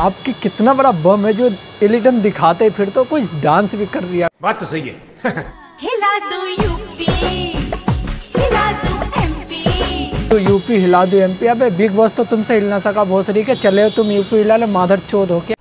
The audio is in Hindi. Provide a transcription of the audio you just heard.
आपकी कितना बड़ा बम है जो एलिटम दिखाते फिर तो कोई डांस भी कर रही है। बात तो सही है। हिला दो यूपी, हिला दो एमपी। तो यूपी हिला दो एमपी। अबे बिग बॉस तो तुमसे हिल ना सका भोसड़ी के, चले हो तुम यूपी हिला ले माधर चोद हो के।